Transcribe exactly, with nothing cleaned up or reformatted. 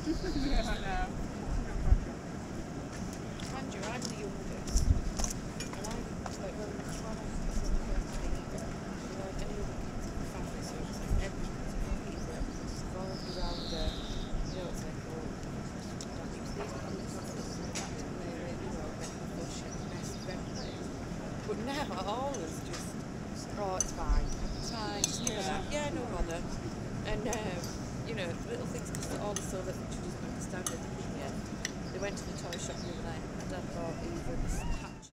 Yeah, I know. Mind you, I'm the youngest, and I was like, when, when I was the first baby, without any other kids in the family, so it was like everyone's favourite, revolved around her. You know, it's like, oh, don't use these products on this and that to clear it, you know, make the fuss, she's the best of everything. But now, all is just, oh, it's fine. It's fine, just give her Yeah. that. Yeah, no bother. And, um, you know, little things, because all the so that she doesn't understand it. In the end, they went to the toy shop the other night, and Dad bought Eva this hat